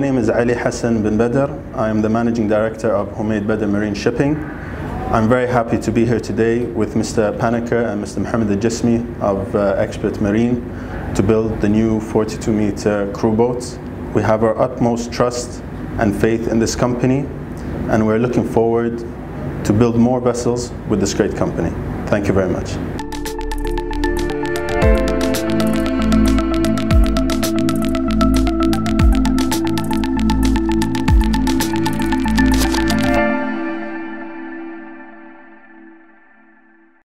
My name is Ali Hassan bin Badr. I am the Managing Director of HUMAID BADIR Marine Shipping. I'm very happy to be here today with Mr. Paniker and Mr. Mohammed Al-Jismi of Expert Marine to build the new 42-meter crew boats. We have our utmost trust and faith in this company, and we're looking forward to build more vessels with this great company. Thank you very much.